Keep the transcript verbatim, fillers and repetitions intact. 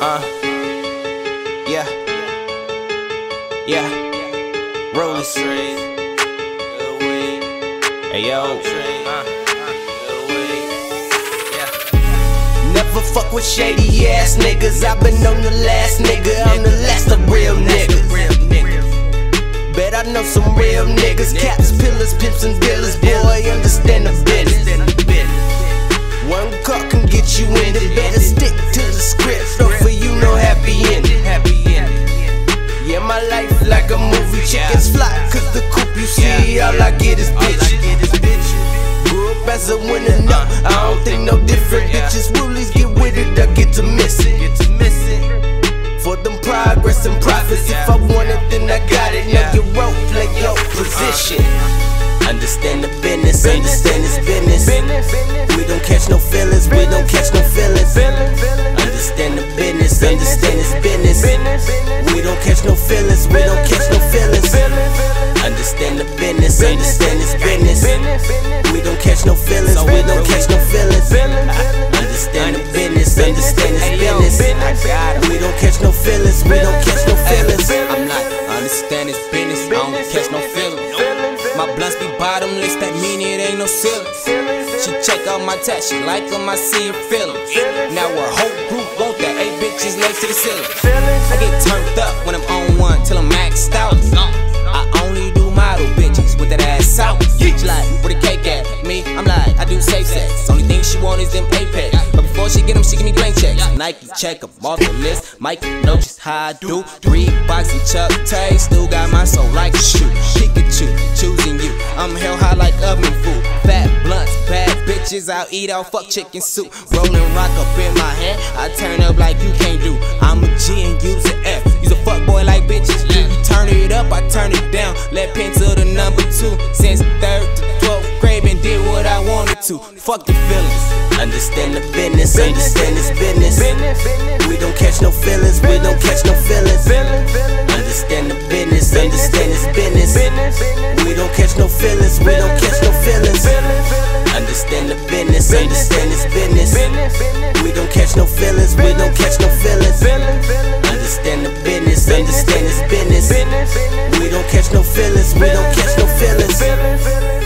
Uh, yeah, yeah, Rollies. Hey yo, uh, never fuck with shady ass niggas. I've been on the last nigga, I'm the last of real niggas. Bet I know some real niggas, caps, pillars, pimps, and dealers. Boy, understand the business. One car can get you in it, better stick to the script, or for you no happy ending. Yeah, my life like a movie, chickens fly, cause the coupe you see, all I get is bitches. Grew up as a winner, no, I don't think no different. Bitches woolies get with it, I get to miss it. For them progress and profits, if I want it, then I got it. Know your role, play your position. Understand the business, understand this business. We don't catch no feelings, we don't catch no feelings. Understand the business, understand this business. We don't catch no feelings, we don't catch no feelings. Understand the business, understand this business. We don't catch no feelings, we don't catch no feelings. Understand the business, understand this business. We don't catch no feelings, we don't catch no feelings. I'm like, understand this business, I don't catch no feelings. My blunts be bottomless, that mean it ain't no ceiling. She check out my tats, she like them, I see her feelin'. Now her whole group want that, eight bitches legs to the ceiling. I get turned up when I'm on one till I'm maxed out. I only do model bitches with that ass out. She like, where the cake at? Me, I'm like, I do safe sex. Only thing she want is them Apex. But before she get them, she give me blank checks. Nike check them off the list. Mike know just how I do. Reeboks and Chuck Taylor, still got my soul like a shoe. Pikachu, choosing you. I'm hell high like oven food. Fat blunts, bad bitches, I'll eat all fuck chicken soup. Rolling rock up in my hand, I turn up like you can't do. I'm a G and use an F. Use a fuck boy like bitches do. You turn it up, I turn it down. Let pin to the number two. Since third to twelfth grade, and did what I wanted to. Fuck the feelings. Understand the business, understand this business. We don't catch no feelings, we don't catch no feelings. Understand the business, understand this business. We don't catch no feelings, we don't catch no feelings. Understand the business, understand this business. We don't catch no feelings, we don't catch no feelings. Understand the business, understand this business. We don't catch no feelings, we don't catch no feelings.